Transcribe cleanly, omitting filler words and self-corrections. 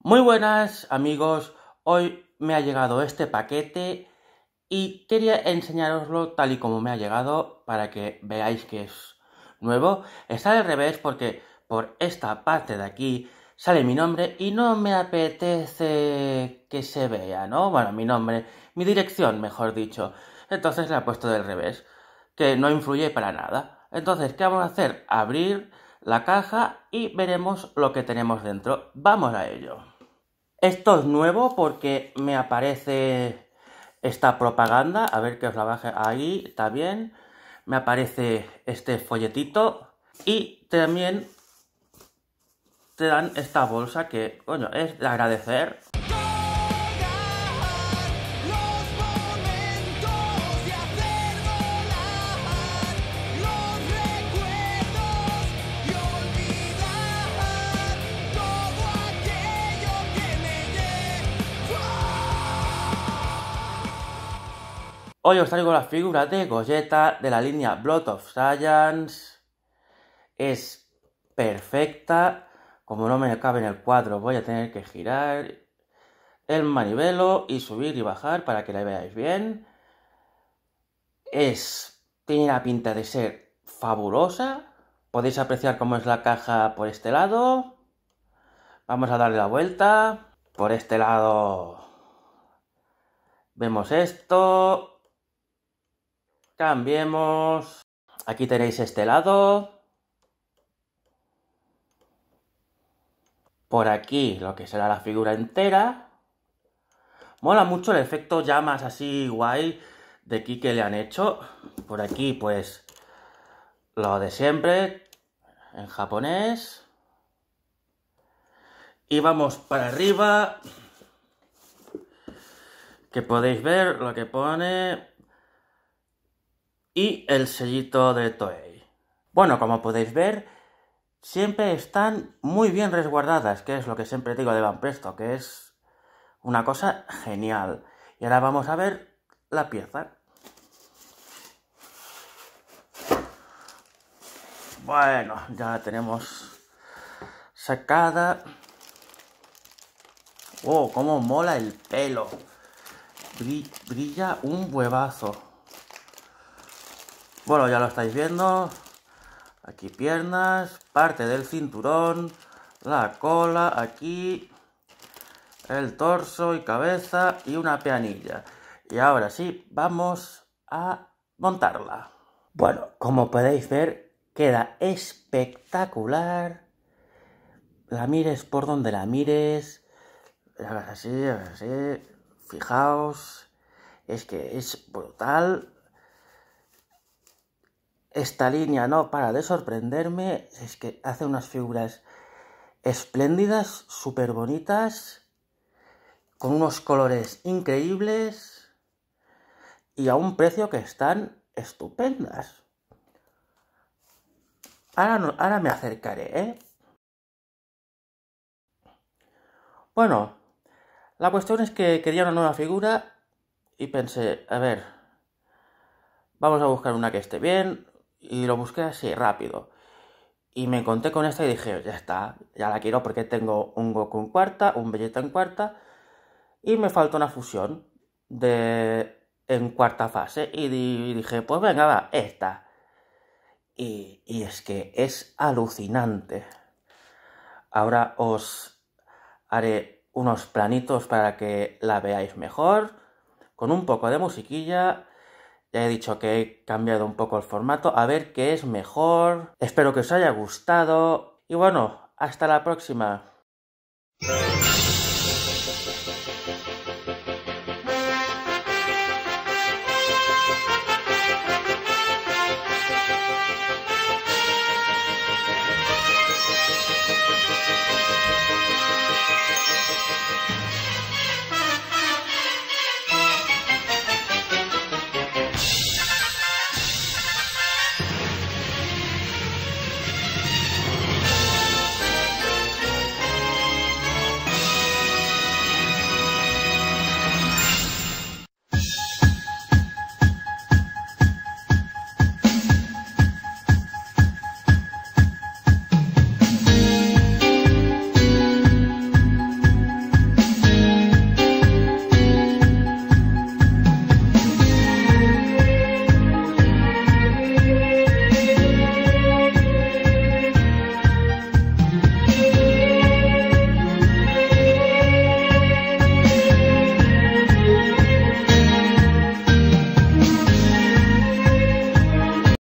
Muy buenas amigos, hoy me ha llegado este paquete y quería enseñaroslo tal y como me ha llegado para que veáis que es nuevo. Está al revés porque por esta parte de aquí sale mi nombre y no me apetece que se vea, ¿no? Bueno, mi nombre, mi dirección, mejor dicho. Entonces la he puesto del revés, que no influye para nada. Entonces, ¿qué vamos a hacer? Abrir la caja y veremos lo que tenemos dentro. Vamos a ello. Esto es nuevo porque me aparece esta propaganda. A ver que os la baje ahí, está bien. Me aparece este folletito y también te dan esta bolsa que, coño, es de agradecer. Hoy os traigo la figura de Gogeta de la línea Blood of Science. Es perfecta. Como no me cabe en el cuadro, voy a tener que girar el manivelo y subir y bajar para que la veáis bien. Tiene la pinta de ser fabulosa. Podéis apreciar cómo es la caja por este lado. Vamos a darle la vuelta. Por este lado vemos esto. Cambiemos. Aquí tenéis este lado. Por aquí lo que será la figura entera. Mola mucho el efecto llamas así guay de aquí que le han hecho. Por aquí pues lo de siempre en japonés. Y vamos para arriba, que podéis ver lo que pone y el sellito de Toei. Bueno, como podéis ver, siempre están muy bien resguardadas, que es lo que siempre digo de Banpresto, que es una cosa genial. Y ahora vamos a ver la pieza. Bueno, ya la tenemos sacada. ¡Oh, cómo mola el pelo! Brilla un huevazo. Bueno, ya lo estáis viendo. Aquí piernas, parte del cinturón, la cola, aquí, el torso y cabeza y una peanilla. Y ahora sí, vamos a montarla. Bueno, como podéis ver, queda espectacular. La mires por donde la mires. Así, fijaos, es que es brutal. Esta línea no para de sorprenderme, es que hace unas figuras espléndidas, súper bonitas, con unos colores increíbles y a un precio que están estupendas. Ahora me acercaré, ¿eh? Bueno, la cuestión es que quería una nueva figura y pensé, a ver, vamos a buscar una que esté bien, y lo busqué así rápido. Y me encontré con esta y dije, ya está, ya la quiero porque tengo un Goku en cuarta, un Vegeta en cuarta, y me falta una fusión en cuarta fase. Y dije, pues venga, va, esta. Y es que es alucinante. Ahora os haré unos planitos para que la veáis mejor, con un poco de musiquilla. Ya he dicho que he cambiado un poco el formato, a ver qué es mejor. Espero que os haya gustado. Y bueno, hasta la próxima.